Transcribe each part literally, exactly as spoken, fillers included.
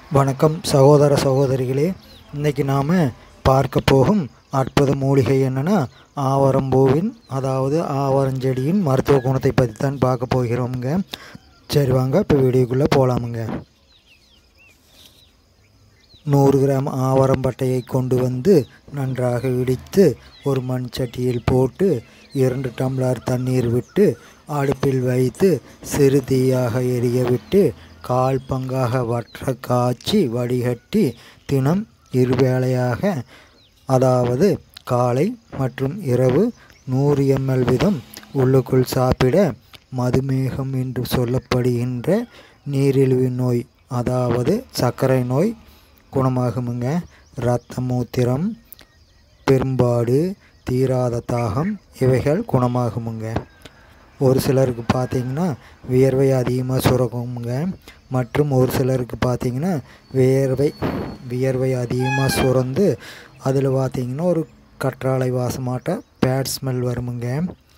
வணக்கம் சகோதர சகோதரிகளே, இன்றைக்கி நாம் பார்க்க போகும் அற்புத மூலிகை என்னென்னா ஆவரம்பூவின் அதாவது ஆவரஞ்செடியின் மருத்துவ குணத்தை பற்றி தான் பார்க்க போகிறோமுங்க. சரி வாங்க இப்போ வீடியோக்குள்ளே போகலாமுங்க. நூறு கிராம் ஆவரம்பட்டையை கொண்டு வந்து நன்றாக இடித்து ஒரு மண் சட்டியில் போட்டு இரண்டு டம்ளர் தண்ணீர் விட்டு அடுப்பில் வைத்து சிறு தீயாக எரிய விட்டு கால் பங்காக வற்ற காய்ச்சி வடிகட்டி தினம் இருவேளையாக அதாவது காலை மற்றும் இரவு நூறு எம்எல் வீதம் உள்ளுக்குள் சாப்பிட மதுமேகம் என்று சொல்லப்படுகின்ற நீரிழிவு நோய் அதாவது சர்க்கரை நோய் குணமாகுமுங்க. இரத்த மூத்திரம், பெரும்பாடு, தீராத தாகம் இவைகள் குணமாகுமுங்க. ஒரு சிலருக்கு பார்த்திங்கன்னா வியர்வை அதிகமாக சுரக்குங்க. மற்றும் ஒரு சிலருக்கு பார்த்திங்கன்னா வியர்வை வியர்வை அதிகமாக சுரந்து அதில் பார்த்திங்கன்னா ஒரு கற்றாழை வாசமாட்ட பேட் ஸ்மெல் வருமுங்க.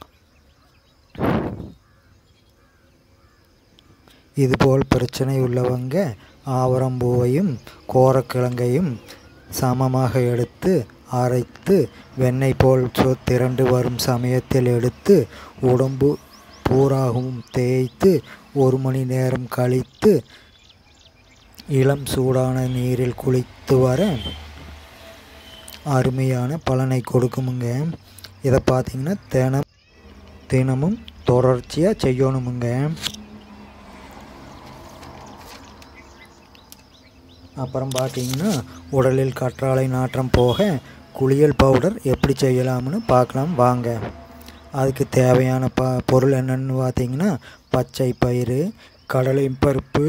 இதுபோல் பிரச்சனை உள்ளவங்க ஆவரம்பூவையும் கோரக்கிழங்கையும் சமமாக எடுத்து அரைத்து வெண்ணெய் போல் சொ திரண்டு வரும் சமயத்தில் எடுத்து உடம்பு பூராகவும் தேய்த்து ஒரு மணி நேரம் கழித்து இளம் சூடான நீரில் குளித்து வர அருமையான பலனை கொடுக்குமுங்க. இதை பார்த்திங்கன்னா தினம் தினமும் தொடர்ச்சியாக செய்யணுமுங்க. அப்புறம் பார்த்திங்கன்னா உடலில் கற்றாழை நாற்றம் போக குளியல் பவுடர் எப்படி செய்யலாம்னு பார்க்கலாம் வாங்க. அதுக்கு தேவையான ப பொருள் என்னென்னு பார்த்திங்கன்னா பச்சை பயிறு, கடலை பருப்பு,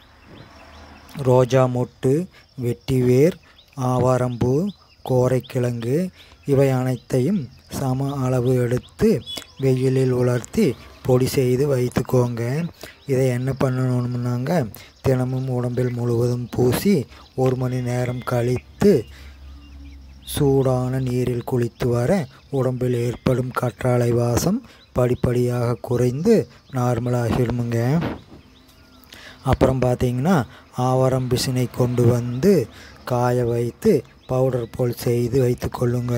ரோஜா மொட்டு, வெட்டிவேர், ஆவாரம்பூ, கோரைக்கிழங்கு இவை அனைத்தையும் சம அளவு எடுத்து வெயிலில் உலர்த்தி பொடி செய்து வைத்துக்கோங்க. இதை என்ன பண்ணணும்னாங்க தினமும் உடம்பில் முழுவதும் பூசி ஒரு மணி நேரம் கழித்து சூடான நீரில் குளித்து வர உடம்பில் ஏற்படும் கற்றாழை வாசம் படிப்படியாக குறைந்து நார்மலாகிடுமுங்க. அப்புறம் பார்த்திங்கன்னா ஆவாரம் பிசினை கொண்டு வந்து காய வைத்து பவுடர் போல் செய்து வைத்து கொள்ளுங்க.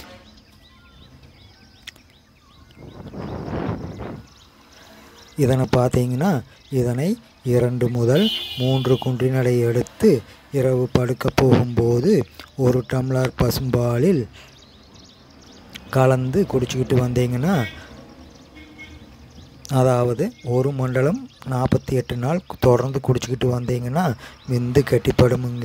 இதனை பார்த்திங்கன்னா இதனை இரண்டு முதல் மூன்று குன்றினடை எடுத்து இரவு படுக்க போகும்போது ஒரு டம்ளர் பசும்பாலில் கலந்து குடிச்சிக்கிட்டு வந்தீங்கன்னா அதாவது ஒரு மண்டலம் நாற்பத்தி எட்டு நாள் தொடர்ந்து குடிச்சிக்கிட்டு வந்தீங்கன்னா விந்து கட்டிப்படுமுங்க.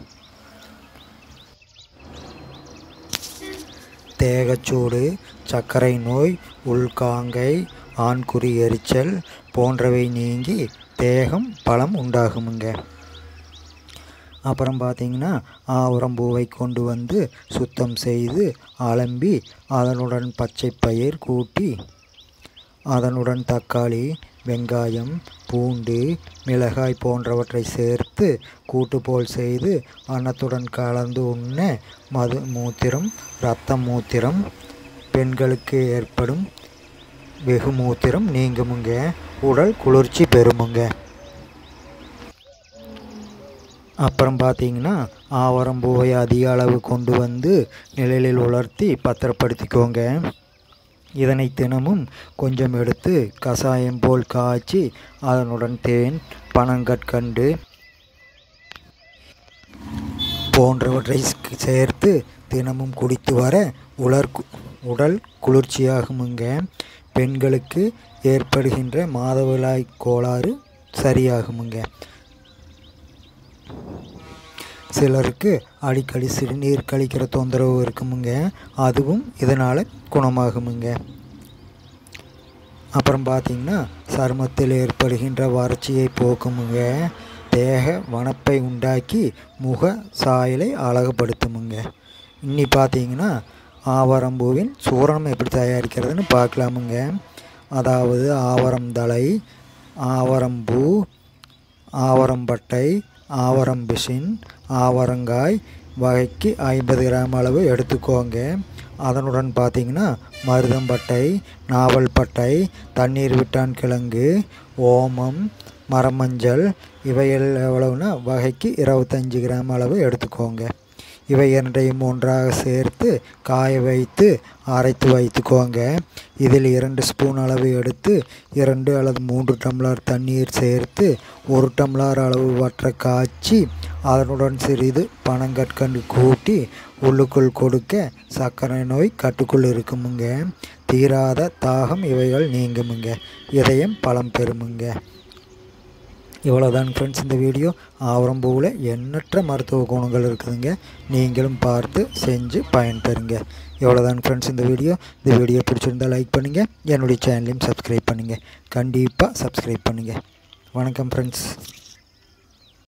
தேகச்சூடு, சர்க்கரை நோய், உள்காங்கை, ஆண்குறி எரிச்சல் போன்றவை நீங்கி தேகம் பலம் உண்டாகுமுங்க. அப்புறம் பார்த்திங்கன்னா ஆவரம்பூவை கொண்டு வந்து சுத்தம் செய்து அலம்பி அதனுடன் பச்சை பயிர் கூட்டி அதனுடன் தக்காளி, வெங்காயம், பூண்டு, மிளகாய் போன்றவற்றை சேர்த்து கூட்டு போல் செய்து அன்னத்துடன் கலந்து உண்ண மது மூத்திரம், இரத்த மூத்திரம், பெண்களுக்கு ஏற்படும் வெகு மூத்திரம் நீங்குமுங்க. உடல் குளிர்ச்சி பெறுமுங்க. அப்புறம் பார்த்திங்கன்னா ஆவரம்பூவை அதிக அளவு கொண்டு வந்து நிழலில் உலர்த்தி பத்திரப்படுத்திக்கோங்க. இதனை தினமும் கொஞ்சம் எடுத்து கஷாயம் போல் காய்ச்சி அதனுடன் தேன், பனங்கற்கண்டு போன்றவற்றை சேர்த்து தினமும் குடித்து வர உலர் உடல் குளிர்ச்சியாகுமுங்க. பெண்களுக்கு ஏற்படுகின்ற மாதவிடாய் கோளாறு சரியாகுமுங்க. சிலருக்கு அடிக்கடி சிறுநீர் கழிக்கிற தொந்தரவு இருக்குமுங்க, அதுவும் இதனால் குணமாகுமுங்க. அப்புறம் பார்த்திங்கன்னா சருமத்தில் ஏற்படுகின்ற வறட்சியை போக்குமுங்க. தேக வனப்பை உண்டாக்கி முக சாயலை அழகுபடுத்துமுங்க. இன்னி பார்த்திங்கன்னா ஆவாரம்பூவின் சூரணம் எப்படி தயாரிக்கிறதுன்னு பார்க்கலாமுங்க. அதாவது ஆவாரம் தழை, ஆவாரம்பூ, ஆவாரம்பட்டை, ஆவாரம்பிசின், ஆவாரங்காய் வகைக்கு ஐம்பது கிராம் அளவு எடுத்துக்கோங்க. அதனுடன் பார்த்திங்கன்னா மருதம்பட்டை, நாவல் பட்டை, தண்ணீர் விட்டான் கிழங்கு, ஓமம், மரமஞ்சள் இவைகள் எவ்வளவுனா வகைக்கு இருபத்தஞ்சி கிராம் அளவு எடுத்துக்கோங்க. இவை இரண்டையும் ஒன்றாக சேர்த்து காய வைத்து அரைத்து வைத்துக்கோங்க. இதில் இரண்டு ஸ்பூன் அளவு எடுத்து இரண்டு அல்லது மூன்று டம்ளர் தண்ணீர் சேர்த்து ஒரு டம்ளர் அளவு வற்ற காய்ச்சி அதனுடன் சிறிது பனங்கற்கண்டு கூட்டி உள்ளுக்குள் கொடுக்க சர்க்கரை நோய் கட்டுக்குள் இருக்குமுங்க. தீராத தாகம் இவைகள் நீங்குமுங்க. இதயம் பலம் பெறுமுங்க. இவ்வளோதான் ஃப்ரெண்ட்ஸ் இந்த வீடியோ. ஆவரம்பூவில் எண்ணற்ற மருத்துவ குணங்கள் இருக்குதுங்க. நீங்களும் பார்த்து செஞ்சு பயன்பெறுங்க. இவ்வளோதான் ஃப்ரெண்ட்ஸ் இந்த வீடியோ. இந்த வீடியோ பிடிச்சிருந்தால் லைக் பண்ணுங்கள். என்னுடைய சேனலையும் சப்ஸ்கிரைப் பண்ணுங்கள். கண்டிப்பாக சப்ஸ்கிரைப் பண்ணுங்கள். வணக்கம் ஃப்ரெண்ட்ஸ்.